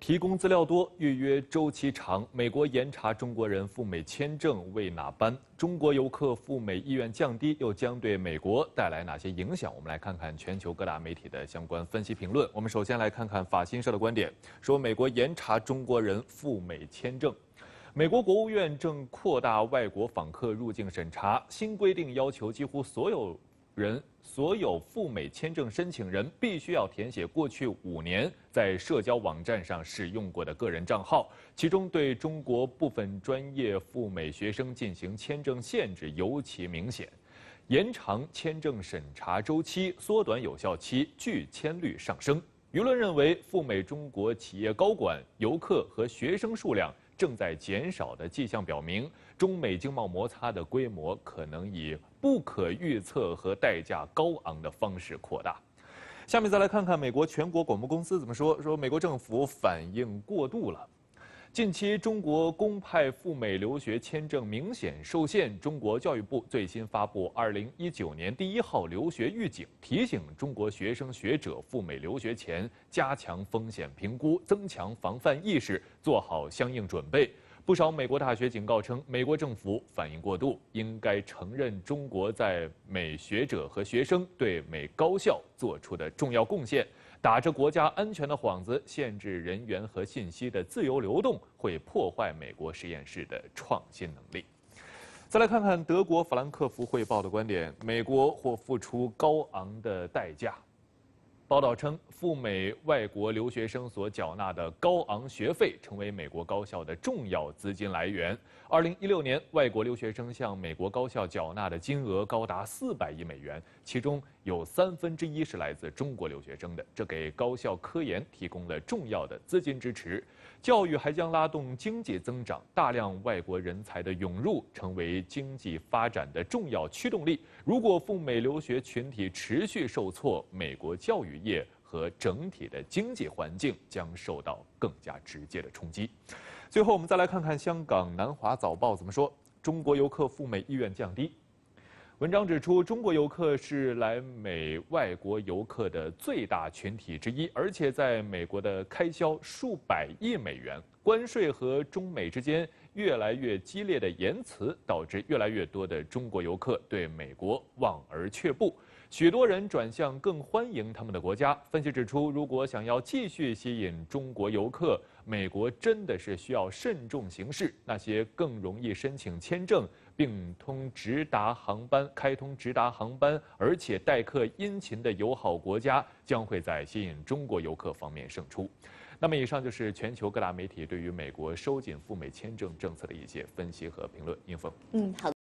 提供资料多，预约周期长。美国严查中国人赴美签证为哪般？中国游客赴美意愿降低，又将对美国带来哪些影响？我们来看看全球各大媒体的相关分析评论。我们首先来看看法新社的观点，说美国严查中国人赴美签证。美国国务院正扩大外国访客入境审查，新规定要求几乎所有赴美签证申请人必须要填写过去5年在社交网站上使用过的个人账号，其中对中国部分专业赴美学生进行签证限制尤其明显，延长签证审查周期，缩短有效期，拒签率上升。舆论认为，赴美中国企业高管、游客和学生数量正在减少的迹象表明，中美经贸摩擦的规模可能以不可预测和代价高昂的方式扩大。下面再来看看美国全国广播公司怎么说，说美国政府反应过度了。近期，中国公派赴美留学签证明显受限。中国教育部最新发布2019年第1号留学预警，提醒中国学生学者赴美留学前加强风险评估，增强防范意识，做好相应准备。不少美国大学警告称，美国政府反应过度，应该承认中国在美学者和学生对美高校做出的重要贡献。打着国家安全的幌子，限制人员和信息的自由流动，会破坏美国实验室的创新能力。再来看看德国法兰克福汇报的观点：美国或付出高昂的代价。报道称，赴美外国留学生所缴纳的高昂学费成为美国高校的重要资金来源。2016年，外国留学生向美国高校缴纳的金额高达400亿美元，其中有1/3是来自中国留学生的，这给高校科研提供了重要的资金支持。教育还将拉动经济增长，大量外国人才的涌入成为经济发展的重要驱动力。如果赴美留学群体持续受挫，美国教育业和整体的经济环境将受到更加直接的冲击。最后，我们再来看看香港南华早报怎么说：中国游客赴美意愿降低。文章指出，中国游客是来美外国游客的最大群体之一，而且在美国的开销数百亿美元。关税和中美之间越来越激烈的言辞，导致越来越多的中国游客对美国望而却步，许多人转向更欢迎他们的国家。分析指出，如果想要继续吸引中国游客，美国真的是需要慎重行事。那些更容易申请签证并开通直达航班，而且待客殷勤的友好国家，将会在吸引中国游客方面胜出。那么，以上就是全球各大媒体对于美国收紧赴美签证政策的一些分析和评论。应峰， 好。